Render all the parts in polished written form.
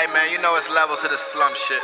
Hey man, you know it's levels to this slum shit.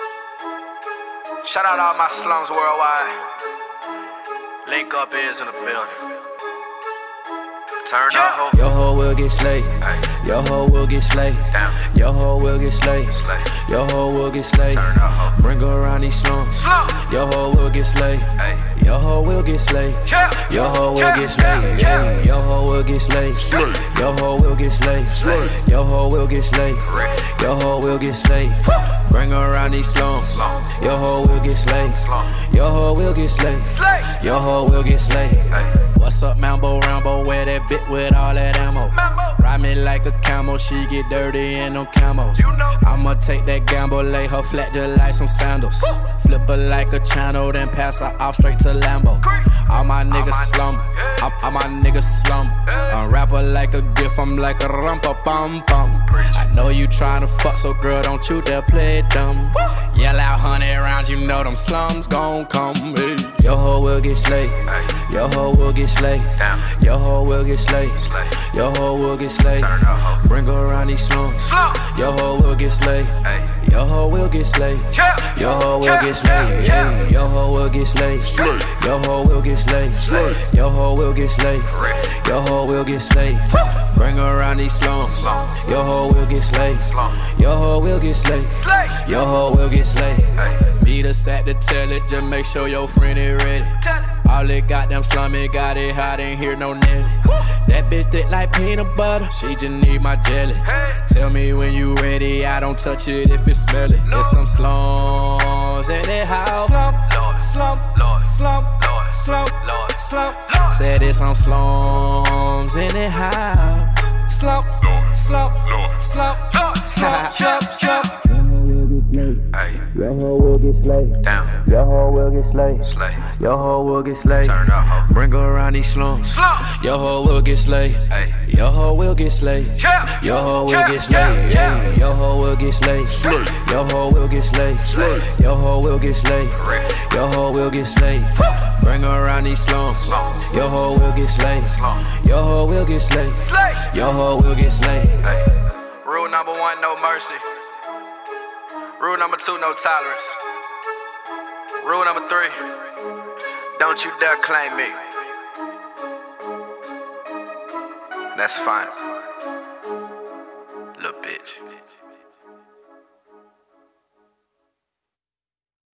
Shout out all my slums worldwide. Link up is in the building. Turn up, ho. Your hoe will get slayed. Your hoe will get slayed. Your hoe will get slayed. Your hoe will get slayed. Turn up, ho. Bring her around these slums. Your hoe will get slayed. Your hoe will get slayed. Your hoe will get slayed. Your hoe will get slayed. Your hoe will get slayed. Your hoe will get slayed. Your hoe will get slayed. Bring her around these slums. Your hoe will get slayed. Your hoe will get slayed. Your hoe will get slayed. What's up, Mambo Rambo? Wear that bit with all that ammo. Ride me like a camel, she get dirty in them camos. I'ma take that gamble, lay her flat just like some sandals. Flip her like a channel, then pass her off straight to Lambo. All my niggas slum, all my niggas slum. I rap her like a gift, I'm like a rumpa-bum-bum. I know you tryna fuck, so girl, don't you dare play dumb. Yell out 100 rounds, you know them slums gon' come. Hey. Your hoe will get slayed. Your hoe will get slayed. Your hoe will get slayed. Your hoe will get slayed. Bring her around these slums. Your hoe will get slayed. Your hoe will get slayed. Your hoe will get slayed. Your hoe will get slayed. Your hoe will get slayed. Your hoe will get slayed. Your hoe will get slayed. Bring her around these slums. Your hoe will get slayed. Your hoe will get slayed. Your hoe will get slayed. Be the sack to tell it, just make sure your friend is ready. All it goddamn slummy got it hot, ain't hear no Nelly. That bitch thick like peanut butter, she just need my jelly. Tell me when you ready, I don't touch it if it's smelly. There's some slums in the house. Slump, slump, slump, slump, slump. Said there's some slums in the house. Slump, slump, slump, slump, slump, slump. Your hoe will get slayed. Down. Your hoe will get slayed. Slay. Your hoe will get slayed. Turn up, ho. Bring her around these slums. Your hoe will get slayed. Your hoe will get slayed. Your hoe will get slayed. Your hoe will get slayed. Your hoe will get slayed. Your hoe will get slayed. Your hoe will get slayed. Bring her around these slums. Your hoe will get slayed. Your hoe will get slayed. Your hoe will get slayed. Rule number 1, no mercy. Rule number 2, no tolerance. Rule number 3, don't you dare claim me. That's fine.